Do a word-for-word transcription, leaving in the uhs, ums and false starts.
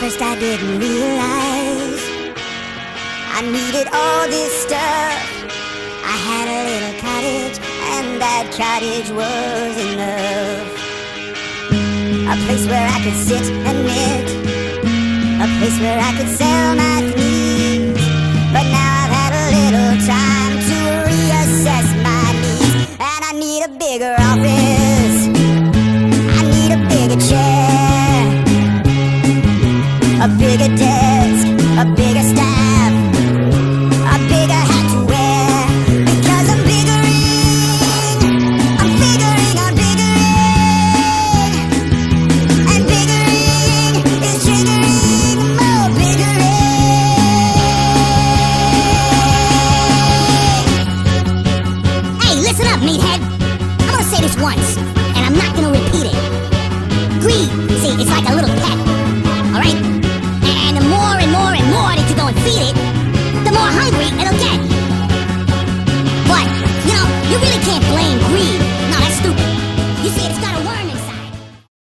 first I didn't realize I needed all this stuff. I had a little cottage, and that cottage was enough. A place where I could sit and knit, a place where I could sell my knees. But now I've had a little time to reassess my needs, and I need a bigger office, I need a bigger chair, a bigger desk, a bigger staff, a bigger hat to wear. Because I'm biggering, I'm figuring on biggering, and biggering is triggering more biggering. Hey, listen up, meathead. I'm gonna say this once, and I'm not gonna repeat it. Greed, see, it's like a little pet, alright? And the more and more and more that you go and feed it, the more hungry it'll get. But, you know, you really can't blame greed